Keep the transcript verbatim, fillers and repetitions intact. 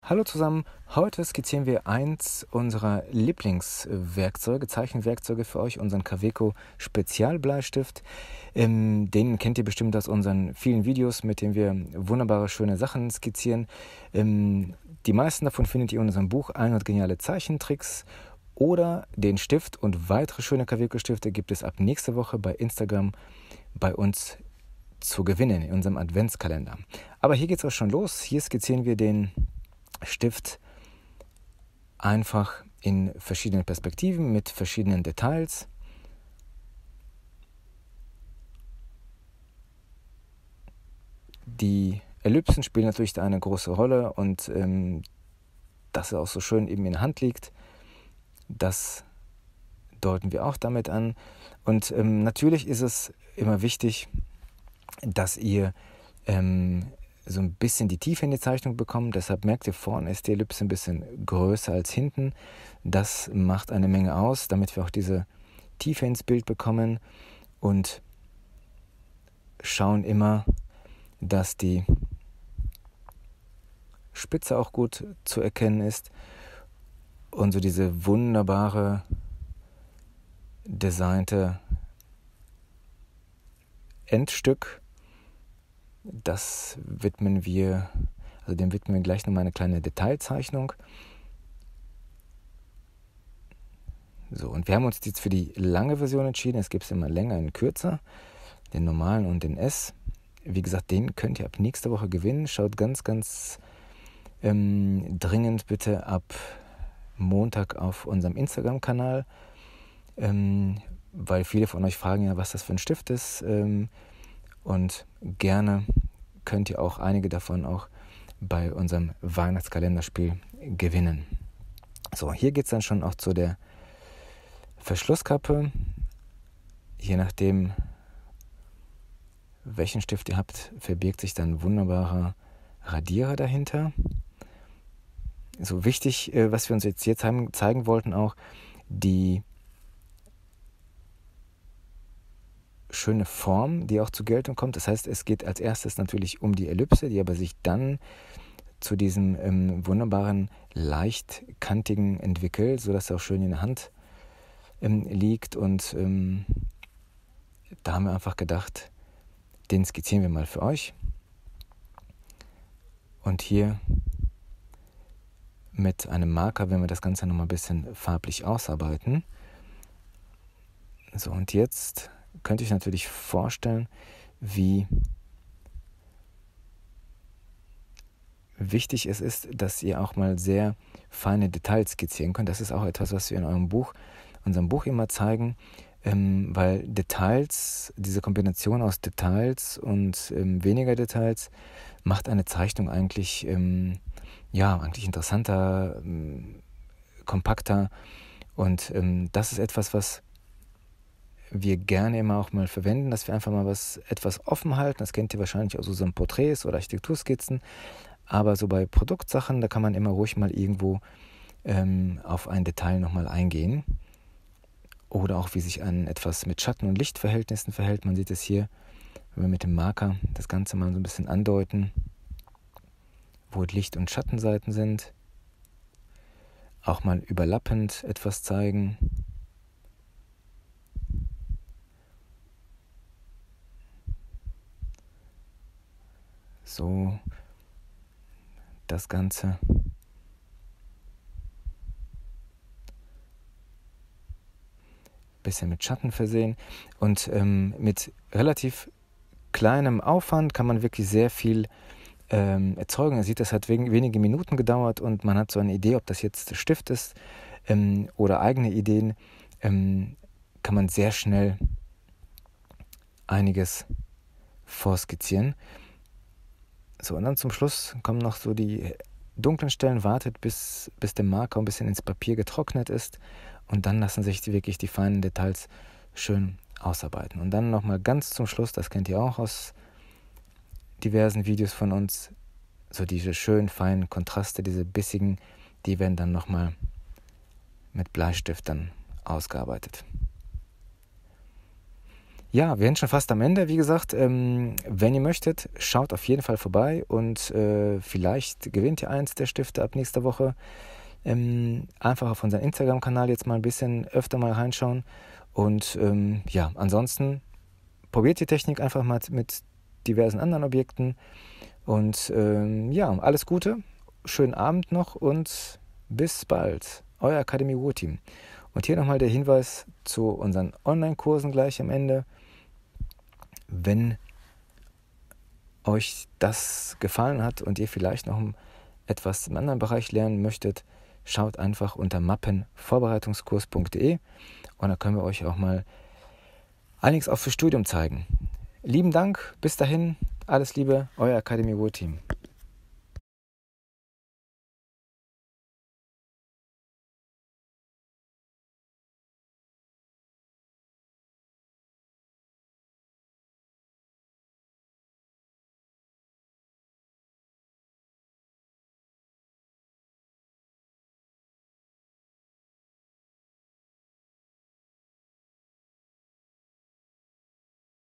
Hallo zusammen, heute skizzieren wir eins unserer Lieblingswerkzeuge, Zeichenwerkzeuge für euch, unseren Kaweco Spezialbleistift. Ähm, den kennt ihr bestimmt aus unseren vielen Videos, mit denen wir wunderbare, schöne Sachen skizzieren. Ähm, die meisten davon findet ihr in unserem Buch hundert geniale Zeichentricks oder den Stift und weitere schöne Kaweco-Stifte gibt es ab nächste Woche bei Instagram bei uns zu gewinnen in unserem Adventskalender. Aber hier geht es auch schon los, hier skizzieren wir den Stift einfach in verschiedenen Perspektiven mit verschiedenen Details. Die Ellipsen spielen natürlich da eine große Rolle und ähm, dass er auch so schön eben in der Hand liegt, das deuten wir auch damit an. Und ähm, natürlich ist es immer wichtig, dass ihr ähm, so ein bisschen die Tiefe in die Zeichnung bekommen. Deshalb merkt ihr, vorne ist die Ellipse ein bisschen größer als hinten. Das macht eine Menge aus, damit wir auch diese Tiefe ins Bild bekommen und schauen immer, dass die Spitze auch gut zu erkennen ist und so diese wunderbare designte Endstück, das widmen wir, also dem widmen wir gleich nochmal eine kleine Detailzeichnung. So, und wir haben uns jetzt für die lange Version entschieden. Es gibt immer länger und kürzer, den normalen und den S. Wie gesagt, den könnt ihr ab nächster Woche gewinnen. Schaut ganz, ganz ähm, dringend bitte ab Montag auf unserem Instagram-Kanal, ähm, weil viele von euch fragen ja, was das für ein Stift ist. Ähm, Und gerne könnt ihr auch einige davon auch bei unserem Weihnachtskalenderspiel gewinnen. So, hier geht es dann schon auch zu der Verschlusskappe. Je nachdem, welchen Stift ihr habt, verbirgt sich dann ein wunderbarer Radierer dahinter. So wichtig, was wir uns jetzt hier zeigen, zeigen wollten auch, die schöne Form, die auch zur Geltung kommt. Das heißt, es geht als erstes natürlich um die Ellipse, die aber sich dann zu diesem ähm, wunderbaren, leichtkantigen entwickelt, sodass er auch schön in der Hand ähm, liegt. Und ähm, da haben wir einfach gedacht, den skizzieren wir mal für euch. Und hier mit einem Marker werden wir das Ganze nochmal ein bisschen farblich ausarbeiten. So, und jetzt könnt ihr euch natürlich vorstellen, wie wichtig es ist, dass ihr auch mal sehr feine Details skizzieren könnt. Das ist auch etwas, was wir in eurem Buch, unserem Buch immer zeigen, ähm, weil Details, diese Kombination aus Details und ähm, weniger Details macht eine Zeichnung eigentlich, ähm, ja, eigentlich interessanter, ähm, kompakter und ähm, das ist etwas, was wir gerne immer auch mal verwenden, dass wir einfach mal was etwas offen halten. Das kennt ihr wahrscheinlich aus unseren Porträts oder Architekturskizzen. Aber so bei Produktsachen, da kann man immer ruhig mal irgendwo ähm, auf ein Detail nochmal eingehen. Oder auch, wie sich ein etwas mit Schatten- und Lichtverhältnissen verhält. Man sieht es hier, wenn wir mit dem Marker das Ganze mal so ein bisschen andeuten, wo Licht- und Schattenseiten sind. Auch mal überlappend etwas zeigen. So, das Ganze. Bisschen mit Schatten versehen. Und ähm, mit relativ kleinem Aufwand kann man wirklich sehr viel ähm, erzeugen. Ihr seht, das hat wegen, wenige Minuten gedauert und man hat so eine Idee, ob das jetzt Stift ist ähm, oder eigene Ideen, ähm, kann man sehr schnell einiges vorskizzieren. So, und dann zum Schluss kommen noch so die dunklen Stellen, wartet bis, bis der Marker ein bisschen ins Papier getrocknet ist und dann lassen sich die, wirklich die feinen Details schön ausarbeiten. Und dann nochmal ganz zum Schluss, das kennt ihr auch aus diversen Videos von uns, so diese schönen feinen Kontraste, diese bissigen, die werden dann nochmal mit Bleistift dann ausgearbeitet. Ja, wir sind schon fast am Ende. Wie gesagt, ähm, wenn ihr möchtet, schaut auf jeden Fall vorbei und äh, vielleicht gewinnt ihr eins der Stifte ab nächster Woche. Ähm, einfach auf unseren Instagram-Kanal jetzt mal ein bisschen öfter mal reinschauen. Und ähm, ja, ansonsten probiert die Technik einfach mal mit diversen anderen Objekten. Und ähm, ja, alles Gute, schönen Abend noch und bis bald. Euer Akademie Ruhr-Team. Und hier nochmal der Hinweis zu unseren Online-Kursen gleich am Ende. Wenn euch das gefallen hat und ihr vielleicht noch etwas im anderen Bereich lernen möchtet, schaut einfach unter mappenvorbereitungskurs punkt de und da können wir euch auch mal einiges auch fürs Studium zeigen. Lieben Dank, bis dahin, alles Liebe, euer Akademie Ruhr-Team.